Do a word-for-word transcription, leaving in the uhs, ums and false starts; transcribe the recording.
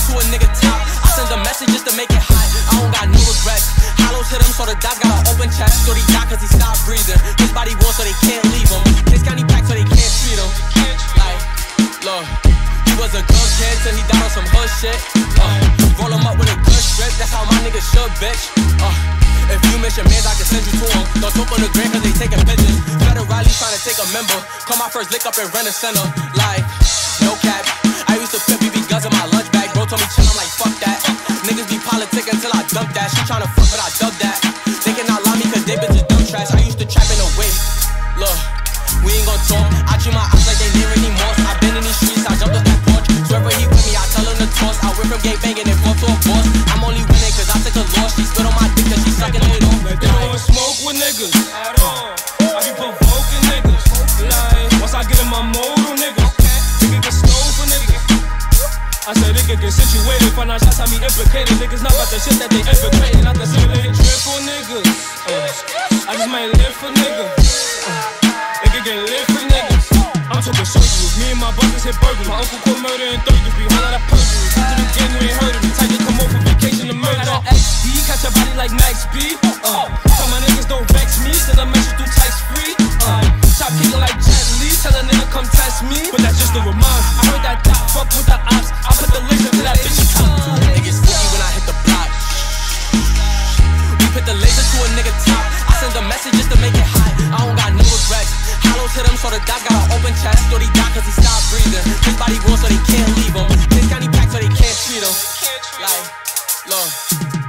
to a nigga top. I send a message just to make it hot. I don't got no regrets. Hollows hit him, so the dots got an open chest. So he died cause he stopped breathing. His body warm, so they can't leave him. His county packed, so they can't treat him. Like, look, he was a good kid till he died on some hood shit. Uh, roll him up with a good strip, that's how my niggas should, bitch. Uh, if you miss your mans, I can send you to him. Don't talk on the gram cause they taking pictures. Federal trying to take a member. Call my first lick up and rent a center. Like, no cap. I used to put B B guns in my lunch bag. Bro told me chill, I'm like, fuck that. Niggas be politic until I dump that. She tryna fuck, but I dug that. They cannot lie me cause they bitches dumb trash. I used to trap in the way. Look, we ain't gon' talk. I treat my eyes like they near anymore. I been in these streets, I jumped off that porch. Swear he with me, I tell him to toss. I went from gang banging and forth to a boss. I'm only winning cause I took a loss. She spit on my dick cause she sucking it off. They don't wanna smoke with niggas at all. I be provoking niggas. Like, once I get in my mode on niggas, nigga get stole for niggas. I said nigga get situated, find out shots how me implicated. Niggas not about the shit that they infiltrating. I can simulate drip for niggas. Uh, I just might live for niggas. Uh, nigga get lit for niggas. I'm talking surgeries, me and my brothers hit burglars. My uncle caught murder in third degree, whole lot of perjury. To the gang, you ain't heard of me. Type to come over vacation to murder. Got an X D, catch a body like Max B. Uh, tell my niggas don't vex me, send a message through text free. Uh, Chop kicking like Jet Li, tell a nigga come test me. But that's just a reminder. I heard that dot fuck with the ops. I put the laser to that bitch. Niggas spooky when I hit the block. We put the laser to a nigga top. I send a message just to make it hot. I don't got no regrets. Hollows hit him, so the dots got an open chest. So he died cause he stopped breathing. His body warm, so they can't leave him. His county packed, so they can't treat him. Like, look.